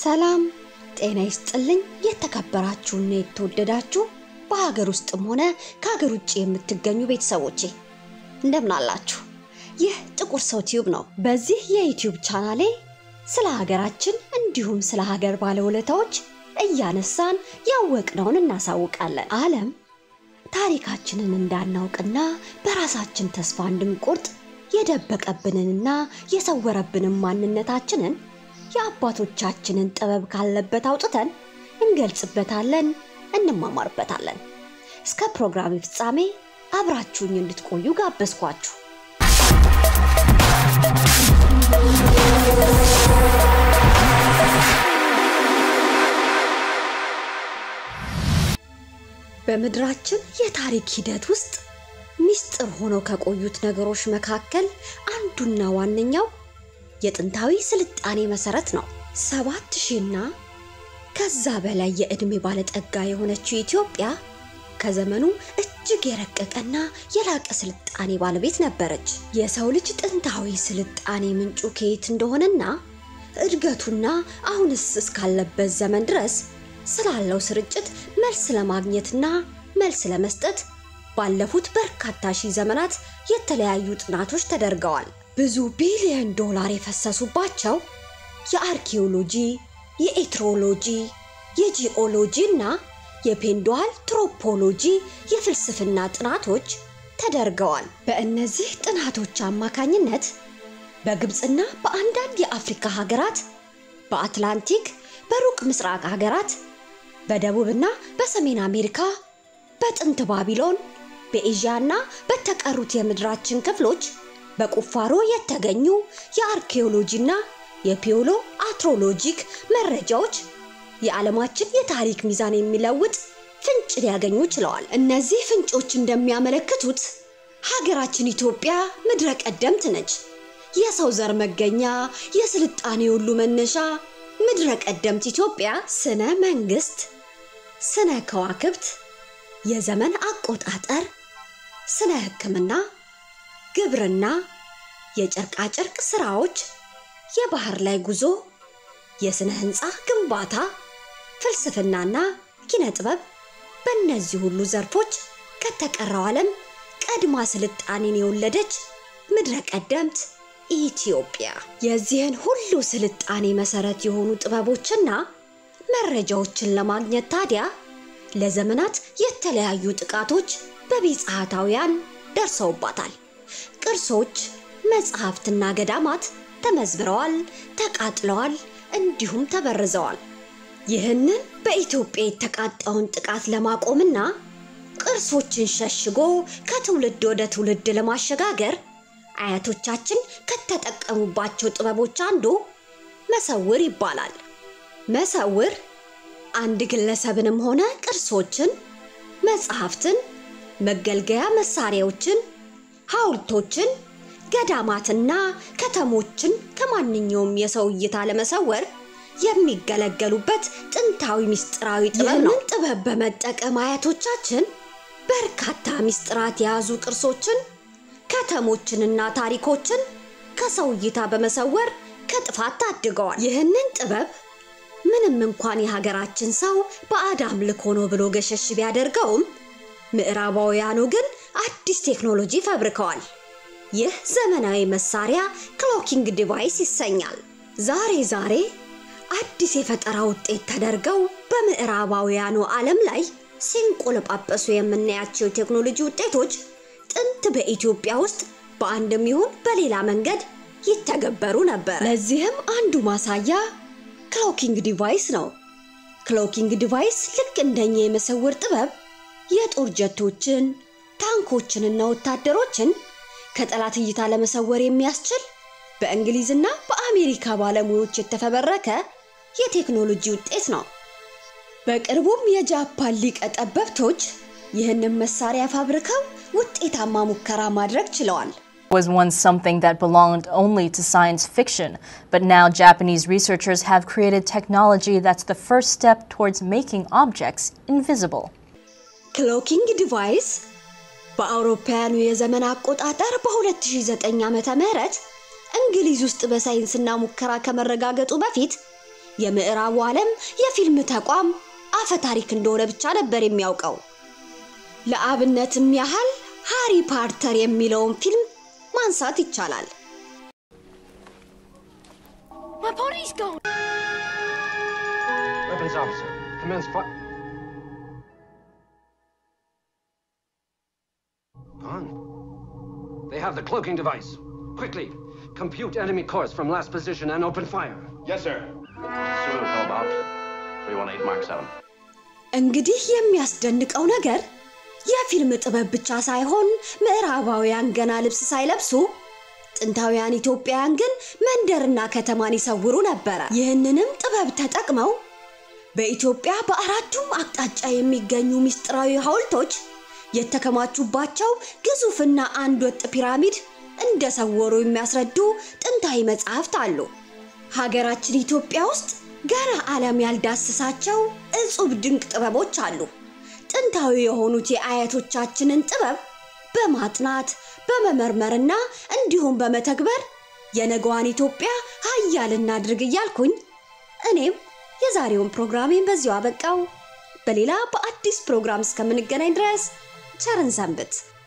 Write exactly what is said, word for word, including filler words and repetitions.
ሰላም ጤና ይስጥልኝ የተከበራችሁና የተወደዳችሁ በሀገር ውስጥም ሆነ ከሀገር ውጭ የምትገኙ ቤተሰቦቼ እንደምን አላችሁ? ይህ ጥቁር ሰው ቲዩብ ነው። በዚህ የዩቲዩብ ቻናሌ ስለ ሀገራችን እንዲሁም ስለ ሀገር ባለውለታዎች እያነሳን ያወቅነውን እናሳውቃለን። ዓለም ታሪካችንን እንዳናውቅና በራሳችን ተስፋ እንድንቆርጥ የደበቀብንንና የሰወረብንን ማንነታችንን የአባቶቻችንን ጥበብ ካለበት አውጥተን እንገልጽበታለን፣ እንማማርበታለን። እስከ ፕሮግራም ፍጻሜ አብራችሁኝ እንድትቆዩ ጋበዝኳችሁ። በመድራችን የታሪክ ሂደት ውስጥ ሚስጥር ሆኖ ከቆዩት ነገሮች መካከል አንዱና ዋነኛው የጥንታዊ ስልጣኔ መሰረት ነው። ሰባት ሺህ እና ከዛ በላይ የእድሜ ባለጠጋ የሆነችው ኢትዮጵያ ከዘመኑ እጅግ የረቀቀና የላቀ ስልጣኔ ባለቤት ነበረች። የሰው ልጅ ጥንታዊ ስልጣኔ ምንጩ ከየት እንደሆነና እድገቱና አሁንስ እስካለበት ዘመን ድረስ ስላለው ስርጭት መልስ ለማግኘትና መልስ ለመስጠት ባለፉት በርካታ ሺህ ዘመናት የተለያዩ ጥናቶች ተደርገዋል። ብዙ ቢሊዮን ዶላር የፈሰሱባቸው የአርኪኦሎጂ፣ የኤትሮሎጂ፣ የጂኦሎጂና የፔንዶአንትሮፖሎጂ የፍልስፍና ጥናቶች ተደርገዋል። በእነዚህ ጥናቶች አማካኝነት በግብጽና በአንዳንድ የአፍሪካ ሀገራት፣ በአትላንቲክ፣ በሩቅ ምስራቅ ሀገራት፣ በደቡብና በሰሜን አሜሪካ፣ በጥንት ባቢሎን፣ በኤዥያና በተቀሩት የምድራችን ክፍሎች በቁፋሮ የተገኙ የአርኪኦሎጂና የፒዮሎ አስትሮሎጂክ መረጃዎች የዓለማችን የታሪክ ሚዛን የሚለውጥ ፍንጭ ሊያገኙ ችለዋል። እነዚህ ፍንጮች እንደሚያመለክቱት ሀገራችን ኢትዮጵያ ምድረ ቀደምት ነች። የሰው ዘር መገኛ፣ የስልጣኔ ሁሉ መነሻ ምድረ ቀደምት ኢትዮጵያ ስነ መንግስት፣ ስነ ከዋክብት፣ የዘመን አቆጣጠር፣ ስነ ሕክምና፣ ግብርና፣ የጨርቃ ጨርቅ ስራዎች፣ የባህር ላይ ጉዞ፣ የስነ ህንጻ ግንባታ፣ ፍልስፍናና ኪነ ጥበብ በእነዚህ ሁሉ ዘርፎች ከተቀረው ዓለም ቀድማ ስልጣኔን የወለደች ምድረ ቀደምት ኢትዮጵያ። የዚህን ሁሉ ስልጣኔ መሰረት የሆኑ ጥበቦችና መረጃዎችን ለማግኘት ታዲያ ለዘመናት የተለያዩ ጥቃቶች በቢጻታውያን ደርሰውባታል። ቅርሶች፣ መጽሐፍትና ገዳማት ተመዝብረዋል፣ ተቃጥለዋል፣ እንዲሁም ተበርዘዋል። ይህንን በኢትዮጵያ የተቃጣውን ጥቃት ለማቆምና ቅርሶችን ሸሽጎ ከትውልድ ወደ ትውልድ ለማሸጋገር አያቶቻችን ከተጠቀሙባቸው ጥበቦች አንዱ መሰውር ይባላል። መሰውር አንድ ግለሰብንም ሆነ ቅርሶችን፣ መጽሐፍትን፣ መገልገያ መሳሪያዎችን፣ ሐውልቶችን፣ ገዳማትና ከተሞችን ከማንኛውም የሰው እይታ ለመሰወር የሚገለገሉበት ጥንታዊ ሚስጥራዊ ጥበብ ነው። ይህንን ጥበብ በመጠቀም አያቶቻችን በርካታ ሚስጥራት የያዙ ቅርሶችን፣ ከተሞችንና ታሪኮችን ከሰው እይታ በመሰወር ከጥፋት ታድገዋል። ይህንን ጥበብ ምንም እንኳን የሀገራችን ሰው በአዳም ልኮ ነው ብሎ ገሸሽ ቢያደርገውም ምዕራባውያኑ ግን አዲስ ቴክኖሎጂ ፈብርከዋል። ይህ ዘመናዊ መሳሪያ ክሎኪንግ ዲቫይስ ይሰኛል። ዛሬ ዛሬ አዲስ የፈጠራ ውጤት ተደርገው በምዕራባውያኑ ዓለም ላይ ሲንቆለጳጳሱ የምናያቸው ቴክኖሎጂ ውጤቶች ጥንት በኢትዮጵያ ውስጥ በአንድም ይሁን በሌላ መንገድ ይተገበሩ ነበር። ለዚህም አንዱ ማሳያ ክሎኪንግ ዲቫይስ ነው። ክሎኪንግ ዲቫይስ ልክ እንደኛ የመሰውር ጥበብ የጦር ጀቶችን፣ ታንኮችንና ወታደሮችን ከጠላት እይታ ለመሰወር የሚያስችል በእንግሊዝና በአሜሪካ ባለሙያዎች የተፈበረከ የቴክኖሎጂ ውጤት ነው። በቅርቡም የጃፓን ሊቀ ጠበብቶች ይህንን መሳሪያ ፋብሪካው ውጤታማ ሙከራ ማድረግ ችለዋል። Was once something that belonged only to science fiction, but now Japanese researchers have created technology that's the first step towards making objects invisible. ክሎኪንግ ዲቫይስ በአውሮፓውያኑ የዘመን አቆጣጠር በ2009 ዓመተ ምህረት እንግሊዝ ውስጥ በሳይንስና ሙከራ ከመረጋገጡ በፊት የምዕራቡ ዓለም የፊልም ተቋም አፈ ታሪክ እንደሆነ ብቻ ነበር የሚያውቀው። ለአብነትም ያህል ሃሪ ፖተር የሚለውን ፊልም ማንሳት ይቻላል። My pony's gone. Weapons officer, commence fire. Gone. They have the cloaking device. Quickly, compute enemy course from last position and open fire. Yes, sir. Soon how about three one eight Mark seven. እንግዲህ የሚያስደንቀው ነገር የፊልም ጥበብ ብቻ ሳይሆን ምዕራባውያን ገና ልብስ ሳይለብሱ ጥንታውያን ኢትዮጵያውያን ግን መንደርና ከተማን ይሰውሩ ነበር። ይህንንም ጥበብ ተጠቅመው በኢትዮጵያ በአራቱም አቅጣጫ የሚገኙ ሚስጥራዊ ሐውልቶች የተከማቹባቸው ግዙፍና አንድ ወጥ ፒራሚድ እንደሰወሩ የሚያስረዱ ጥንታዊ መጻሕፍት አሉ። ሀገራችን ኢትዮጵያ ውስጥ ገና ዓለም ያልዳሰሳቸው እጹብ ድንቅ ጥበቦች አሉ። ጥንታዊ የሆኑት የአያቶቻችንን ጥበብ በማጥናት በመመርመርና እንዲሁም በመተግበር የነገዋን ኢትዮጵያ ኃያልና ድርግ እያልኩኝ እኔም የዛሬውን ፕሮግራሜን በዚሁ አበቃው። በሌላ በአዲስ ፕሮግራም እስከምንገናኝ ድረስ ቸርን ሰንብት።